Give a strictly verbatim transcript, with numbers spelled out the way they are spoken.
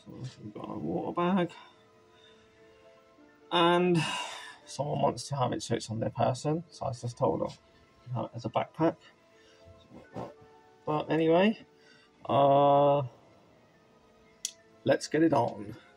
So we've got a water bag. And someone wants to have it so it's on their person, so I just told them you can have it as a backpack. But anyway, uh, let's get it on.